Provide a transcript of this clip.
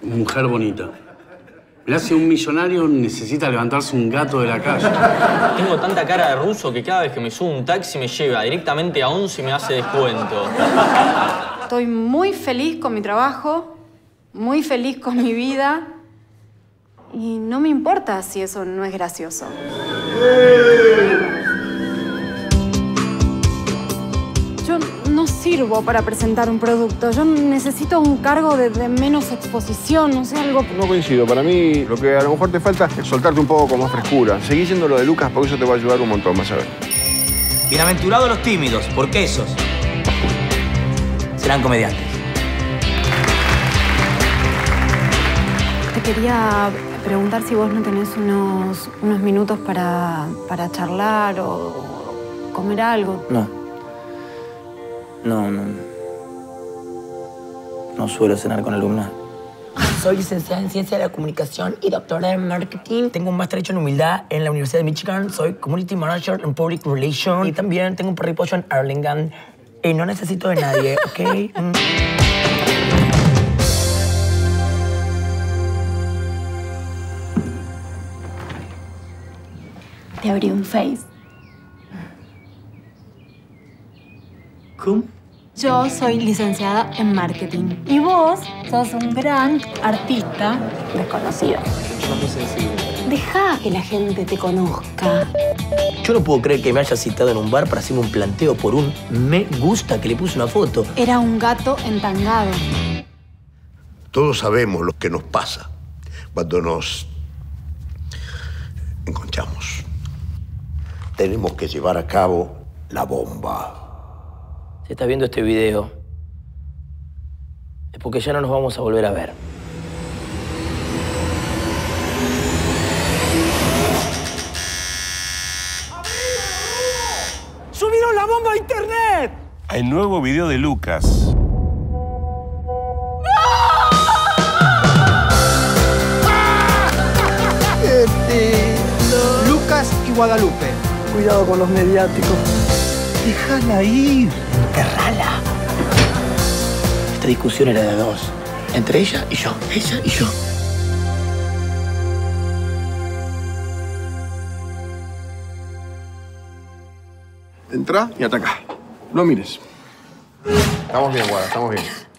Mujer bonita. Mirá si un millonario necesita levantarse un gato de la calle. Tengo tanta cara de ruso que cada vez que me subo un taxi me lleva directamente a 11 y me hace descuento. Estoy muy feliz con mi trabajo, muy feliz con mi vida. Y no me importa si eso no es gracioso. Yo no sirvo para presentar un producto. Yo necesito un cargo de menos exposición, no sé, algo... No coincido. Para mí, lo que a lo mejor te falta es soltarte un poco con más frescura. Seguí siendo lo de Lucas porque eso te va a ayudar un montón, vas a ver. Bienaventurados los tímidos, porque esos serán comediantes. Te quería preguntar si vos no tenés unos minutos para charlar o comer algo. No suelo cenar con alumnas. Soy licenciada en Ciencia de la Comunicación y doctora en Marketing. Tengo un máster hecho en Humildad en la Universidad de Michigan. Soy Community Manager en Public Relations. Y también tengo un perripollo en Arlington. Y no necesito de nadie, ¿ok? Te abrí un Face. ¿Cómo? Yo soy licenciada en marketing. Y vos sos un gran artista desconocido. Yo muy sensible. Deja que la gente te conozca. Yo no puedo creer que me haya citado en un bar para hacerme un planteo por un me gusta que le puse una foto. Era un gato entangado. Todos sabemos lo que nos pasa cuando nos encontramos. Tenemos que llevar a cabo la bomba. Si estás viendo este video, es porque ya no nos vamos a volver a ver. ¡Subieron la bomba a internet! Hay nuevo video de Lucas. Lucas y Guadalupe. Cuidado con los mediáticos. Déjala ir. Enterrala. Esta discusión era de dos. Entre ella y yo. Ella y yo. Entrá y atacá. No mires. Estamos bien, Guada, estamos bien.